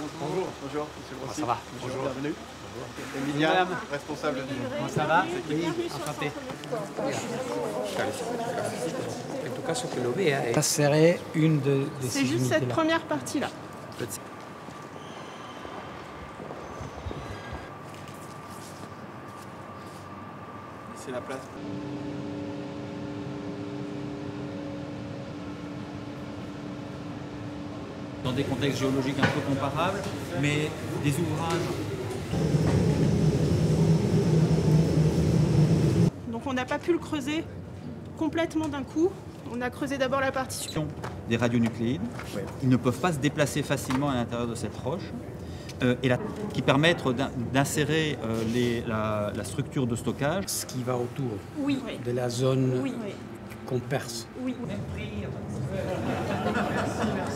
Bonjour. Bonjour, monsieur Grossi. Ça va. Bonjour, Bonjour. bienvenue. Bonjour. Emilia, Madame. responsable du... Comment ça va? Oui, enchanté. En tout cas, ce que l'on veut, ça serait une de ces C'est juste cette unités-là. première partie-là. C'est la place. Dans des contextes géologiques un peu comparables, mais des ouvrages. Donc on n'a pas pu le creuser complètement d'un coup. On a creusé d'abord la partie supérieure. Des radionucléides. Ils ne peuvent pas se déplacer facilement à l'intérieur de cette roche, qui permettent d'insérer la structure de stockage. Ce qui va autour Oui. de la zone Oui. qu'on perce. Oui. Même prix.